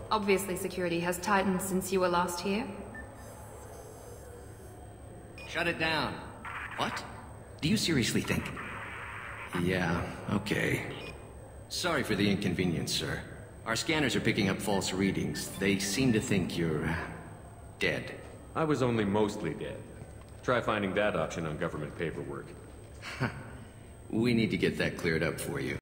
Obviously security has tightened since you were last here. Shut it down. What? Do you seriously think? Yeah, okay. Sorry for the inconvenience, sir. Our scanners are picking up false readings. They seem to think you're... dead. I was only mostly dead. Try finding that option on government paperwork. We need to get that cleared up for you.